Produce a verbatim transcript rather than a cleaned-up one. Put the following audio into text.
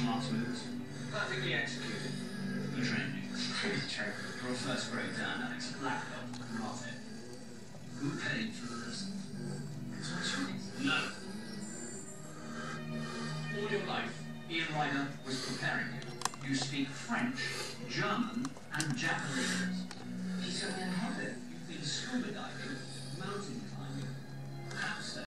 Mark's moves? Perfectly executed. You trained me. Check. You're a first grade Dan, Alex. Black belt. Karate. Who paid for the lessons? It's my choice. No. All your life, Ian Ryder was preparing you. You speak French, German, and Japanese. He took me in habit. You've been scuba diving, mountain climbing, house